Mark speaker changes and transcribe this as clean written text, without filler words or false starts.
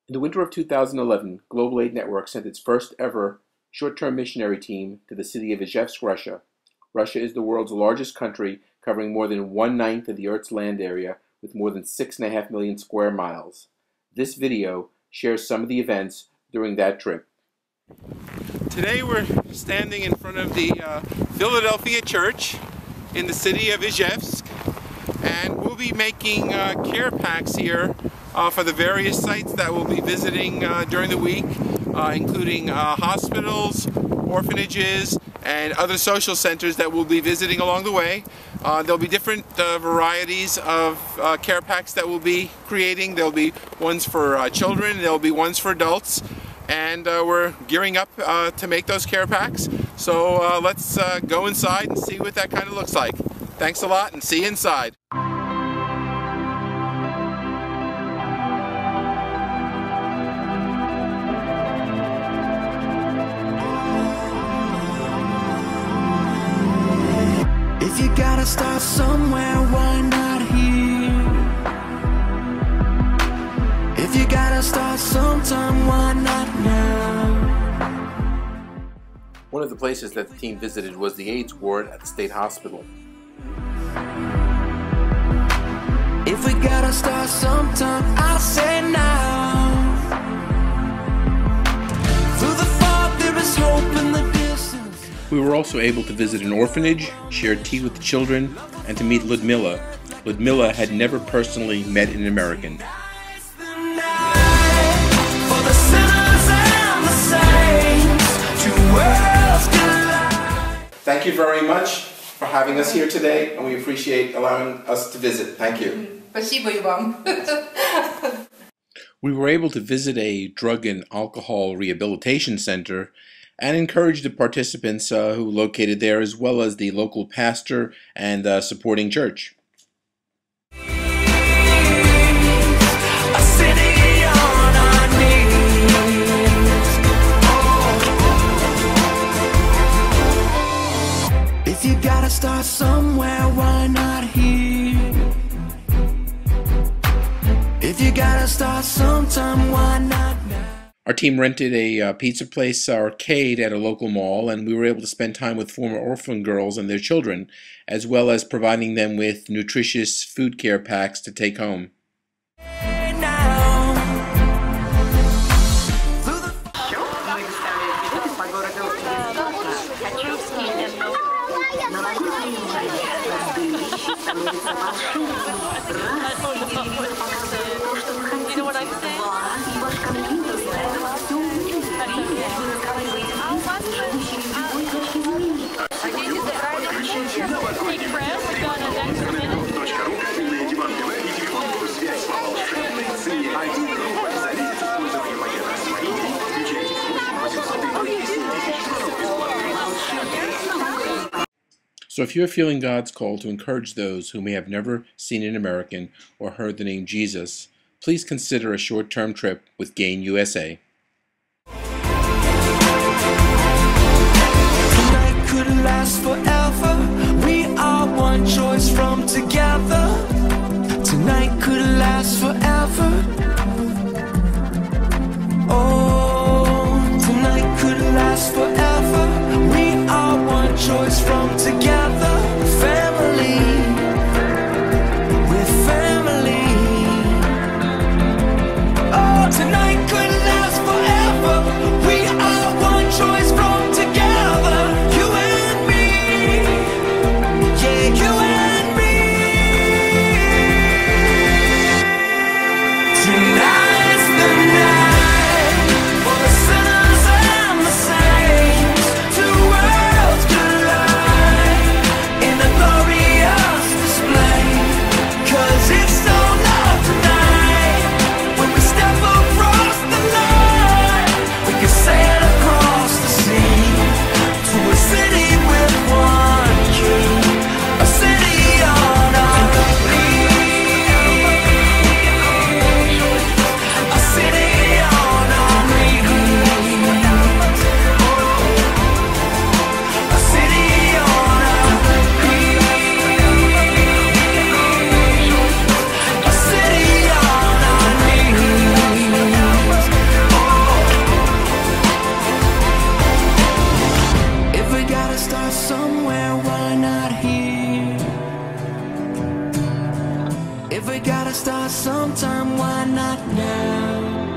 Speaker 1: In the winter of 2011, Global Aid Network sent its first ever short-term missionary team to the city of Ijevsk, Russia. Russia is the world's largest country, covering more than 1/9 of the Earth's land area with more than 6.5 million square miles. This video shares some of the events during that trip.
Speaker 2: Today we're standing in front of the Philadelphia Church in the city of Ijevsk, and we'll be making care packs here for the various sites that we'll be visiting during the week, including hospitals, orphanages, and other social centers that we'll be visiting along the way. There'll be different varieties of care packs that we'll be creating. There'll be ones for children, there'll be ones for adults, and we're gearing up to make those care packs. So let's go inside and see what that kind of looks like. Thanks a lot, and see you inside.
Speaker 3: If you gotta start somewhere, why not here? If you gotta start sometime, why not now?
Speaker 1: One of the places that the team visited was the AIDS ward at the state hospital.
Speaker 3: If we gotta start sometime, I'll say now. Through the fog there is hope in the distance.
Speaker 1: We were also able to visit an orphanage, share tea with the children, and to meet Ludmila. Ludmila had never personally met an American. Thank you very much for having us here today, and we appreciate allowing us to visit. Thank you.
Speaker 4: Спасибо и вам.
Speaker 1: We were able to visit a drug and alcohol rehabilitation center and encourage the participants who located there, as well as the local pastor and supporting church.
Speaker 3: If you gotta start somewhere, why not here? If you gotta start sometime, why not now?
Speaker 1: Our team rented a pizza place arcade at a local mall, and we were able to spend time with former orphan girls and their children, as well as providing them with nutritious food care packs to take home. So if you're feeling God's call to encourage those who may have never seen an American or heard the name Jesus, please consider a short-term trip with Gain USA.
Speaker 3: Tonight could last forever. We are one choice from together. Tonight could last forever. Oh, tonight could last forever. We are one choice from together. Family, we're family. Oh, tonight could last forever. We are one choice from together. You and me. Yeah, you and me. If we gotta start sometime, why not now?